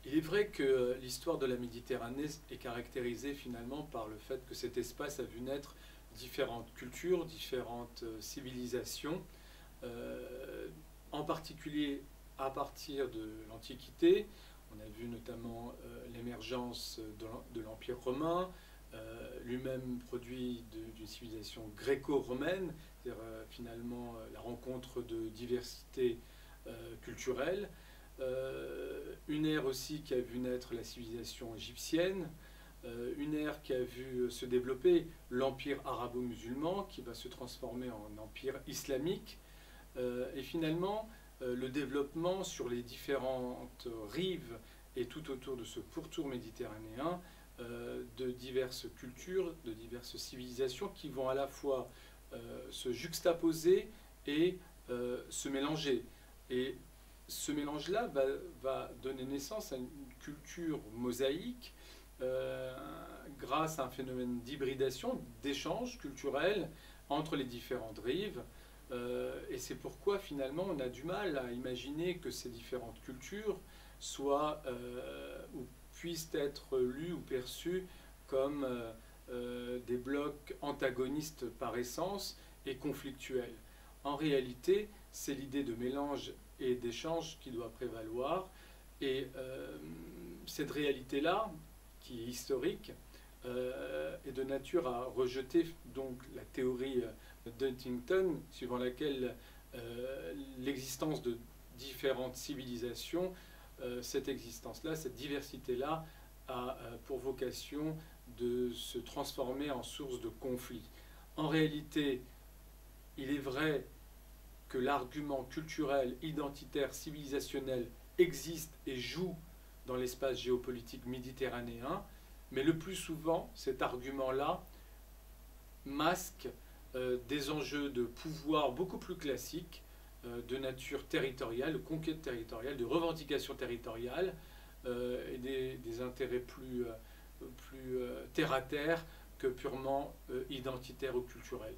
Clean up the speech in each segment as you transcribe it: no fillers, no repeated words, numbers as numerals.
Il est vrai que l'histoire de la Méditerranée est caractérisée finalement par le fait que cet espace a vu naître différentes cultures, différentes civilisations, en particulier à partir de l'Antiquité. On a vu notamment l'émergence de l'Empire romain, lui-même produit d'une civilisation gréco-romaine, c'est-à-dire finalement la rencontre de diversités culturelles. Une ère aussi qui a vu naître la civilisation égyptienne, une ère qui a vu se développer l'empire arabo-musulman qui va se transformer en empire islamique, et finalement le développement sur les différentes rives et tout autour de ce pourtour méditerranéen de diverses cultures, de diverses civilisations qui vont à la fois se juxtaposer et se mélanger. Et ce mélange-là va donner naissance à une culture mosaïque grâce à un phénomène d'hybridation, d'échange culturel entre les différentes rives. Et c'est pourquoi finalement on a du mal à imaginer que ces différentes cultures soient ou puissent être lues ou perçues comme des blocs antagonistes par essence et conflictuels. En réalité, c'est l'idée de mélange et d'échange qui doit prévaloir. Et cette réalité-là, qui est historique, est de nature à rejeter donc la théorie d'Huntington, suivant laquelle l'existence de différentes civilisations, cette existence-là, cette diversité-là, a pour vocation de se transformer en source de conflit. En réalité, il est vrai que l'argument culturel, identitaire, civilisationnel existe et joue dans l'espace géopolitique méditerranéen, mais le plus souvent, cet argument-là masque des enjeux de pouvoir beaucoup plus classiques, de nature territoriale, de conquête territoriale, de revendication territoriale, et des intérêts plus terre-à-terre que purement identitaires ou culturels.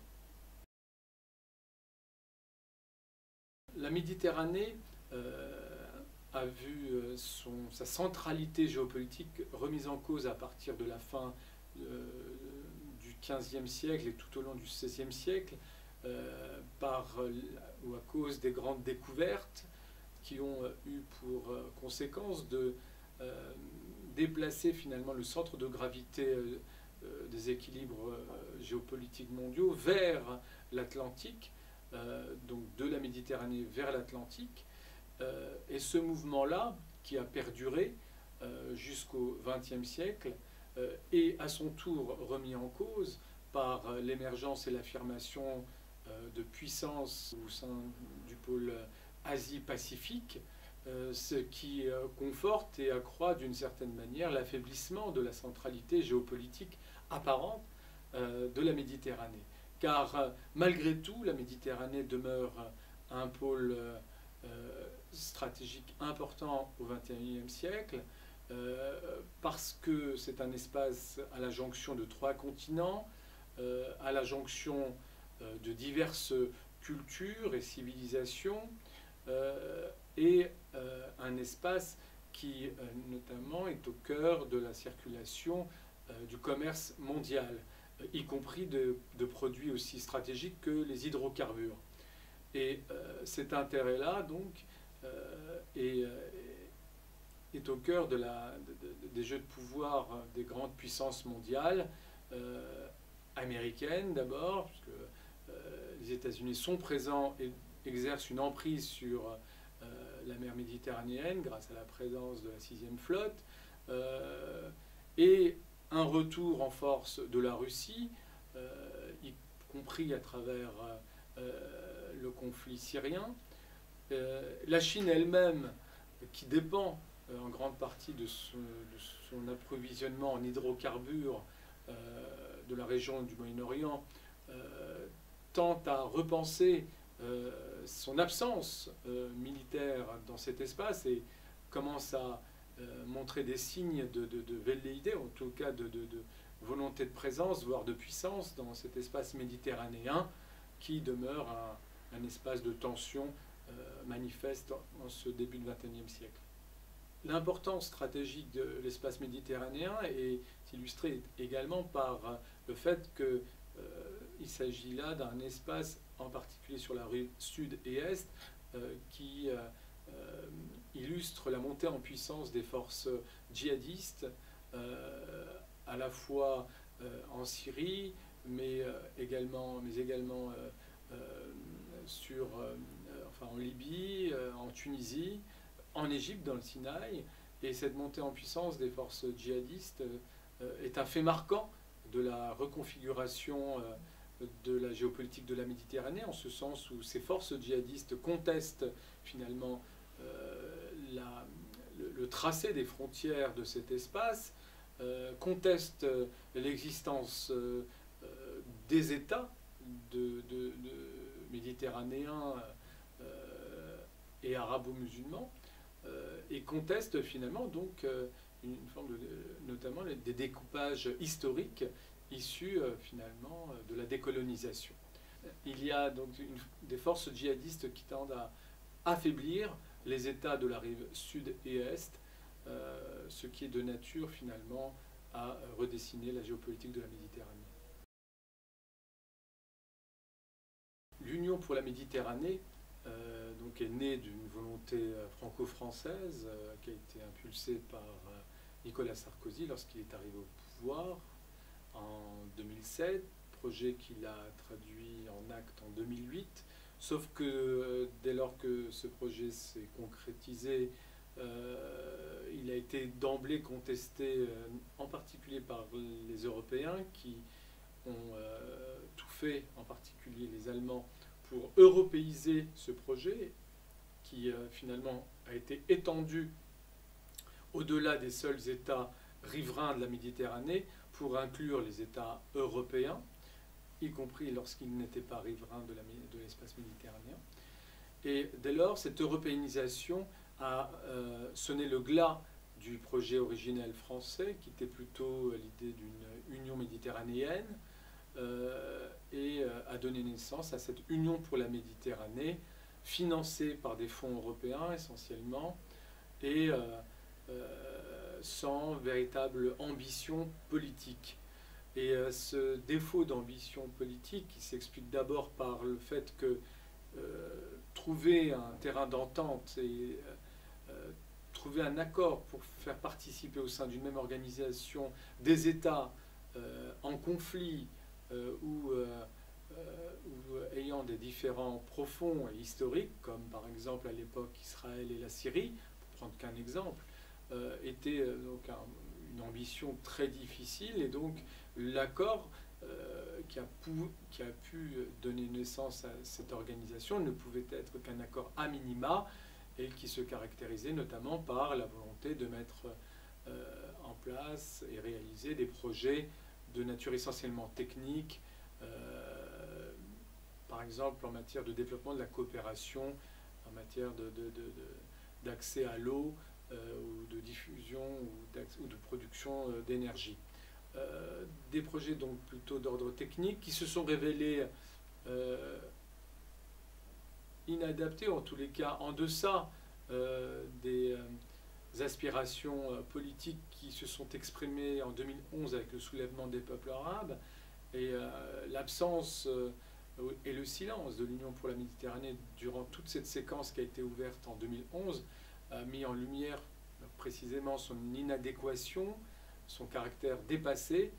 La Méditerranée a vu sa centralité géopolitique remise en cause à partir de la fin du XVe siècle et tout au long du XVIe siècle ou à cause des grandes découvertes qui ont eu pour conséquence de déplacer finalement le centre de gravité des équilibres géopolitiques mondiaux vers l'Atlantique, donc de la Méditerranée vers l'Atlantique. Et ce mouvement-là, qui a perduré jusqu'au XXe siècle, est à son tour remis en cause par l'émergence et l'affirmation de puissances au sein du pôle Asie-Pacifique, ce qui conforte et accroît d'une certaine manière l'affaiblissement de la centralité géopolitique apparente de la Méditerranée. Car malgré tout, la Méditerranée demeure un pôle stratégique important au XXIe siècle, parce que c'est un espace à la jonction de trois continents, à la jonction de diverses cultures et civilisations, et un espace qui notamment est au cœur de la circulation du commerce mondial, y compris de produits aussi stratégiques que les hydrocarbures. Et cet intérêt-là, donc, est au cœur des jeux de pouvoir des grandes puissances mondiales, américaines d'abord, puisque les États-Unis sont présents et exercent une emprise sur la mer Méditerranéenne grâce à la présence de la 6e flotte, et un retour en force de la Russie, y compris à travers le conflit syrien. La Chine elle-même, qui dépend en grande partie de son approvisionnement en hydrocarbures de la région du Moyen-Orient, tente à repenser son absence militaire dans cet espace et commence à montrer des signes de velléité, en tout cas de volonté de présence, voire de puissance dans cet espace méditerranéen qui demeure un espace de tension manifeste en ce début du XXIe siècle. L'importance stratégique de l'espace méditerranéen est illustrée également par le fait qu'il s'agit là d'un espace, en particulier sur la rive sud et est, qui illustre la montée en puissance des forces djihadistes, à la fois en Syrie, mais également en Libye, en Tunisie, en Égypte, dans le Sinaï. Et cette montée en puissance des forces djihadistes est un fait marquant de la reconfiguration de la géopolitique de la Méditerranée, en ce sens où ces forces djihadistes contestent finalement le tracé des frontières de cet espace, contestent l'existence des États méditerranéens et arabo-musulmans, et contestent finalement donc une forme notamment des découpages historiques issus finalement de la décolonisation. Il y a donc des forces djihadistes qui tendent à affaiblir les États de la rive sud et est, ce qui est de nature finalement à redessiner la géopolitique de la Méditerranée. L'Union pour la Méditerranée donc est née d'une volonté franco-française qui a été impulsée par Nicolas Sarkozy lorsqu'il est arrivé au pouvoir en 2007, projet qu'il a traduit en acte en 2008, sauf que dès lors que ce projet s'est concrétisé, il a été d'emblée contesté, en particulier par les Européens qui ont tout fait, en particulier les Allemands, pour européiser ce projet qui finalement a été étendu au-delà des seuls États riverains de la Méditerranée pour inclure les États européens, y compris lorsqu'ils n'étaient pas riverains de l'espace méditerranéen. Et dès lors, cette européanisation a sonné le glas du projet originel français, qui était plutôt l'idée d'une union méditerranéenne, et a donné naissance à cette Union pour la Méditerranée, financée par des fonds européens essentiellement, et sans véritable ambition politique. Et ce défaut d'ambition politique, qui s'explique d'abord par le fait que trouver un terrain d'entente et trouver un accord pour faire participer au sein d'une même organisation des États en conflit ou ayant des différends profonds et historiques, comme par exemple à l'époque Israël et la Syrie, pour prendre qu'un exemple, était donc une ambition très difficile, et donc l'accord qui a pu donner naissance à cette organisation ne pouvait être qu'un accord à minima, et qui se caractérisait notamment par la volonté de mettre en place et réaliser des projets de nature essentiellement technique, par exemple en matière de développement de la coopération, en matière d'accès à l'eau, ou de diffusion ou de production d'énergie. Des projets donc plutôt d'ordre technique qui se sont révélés inadaptés, en tous les cas en deçà des aspirations politiques qui se sont exprimées en 2011 avec le soulèvement des peuples arabes, et l'absence et le silence de l'Union pour la Méditerranée durant toute cette séquence qui a été ouverte en 2011 a mis en lumière précisément son inadéquation, son caractère dépassé,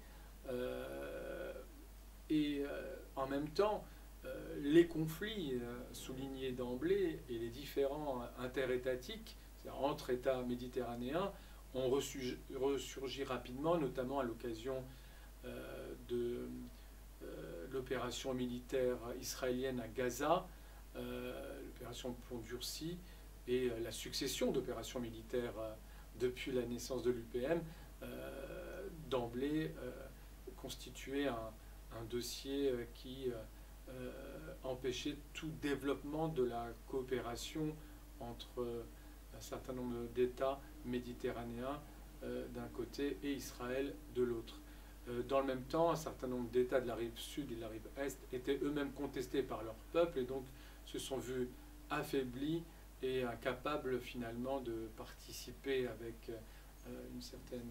et en même temps les conflits soulignés d'emblée et les différends interétatiques, c'est-à-dire entre États méditerranéens, ont ressurgi rapidement, notamment à l'occasion de l'opération militaire israélienne à Gaza, l'opération Pont Durci, et la succession d'opérations militaires depuis la naissance de l'UPM, d'emblée constituait un dossier qui empêchait tout développement de la coopération entre un certain nombre d'États méditerranéens d'un côté et Israël de l'autre. Dans le même temps, un certain nombre d'États de la rive sud et de la rive est étaient eux-mêmes contestés par leur peuple, et donc se sont vus affaiblis et incapable finalement de participer avec une certaine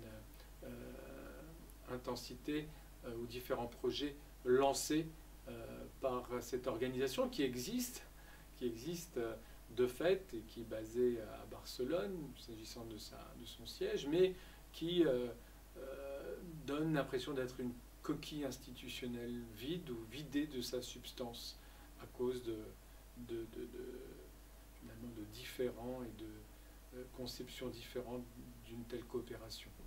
intensité aux différents projets lancés par cette organisation qui existe de fait et qui est basée à Barcelone, s'agissant de son siège, mais qui donne l'impression d'être une coquille institutionnelle vide ou vidée de sa substance à cause finalement de différents et de conceptions différentes d'une telle coopération.